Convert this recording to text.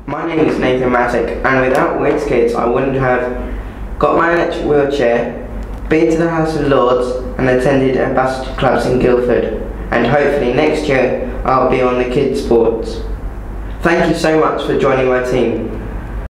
My name is Nathan Matic, and without Whizz Kidz I wouldn't have got my electric wheelchair, been to the House of Lords and attended ambassador clubs in Guildford, and hopefully next year I'll be on the kids sports. Thank you so much for joining my team.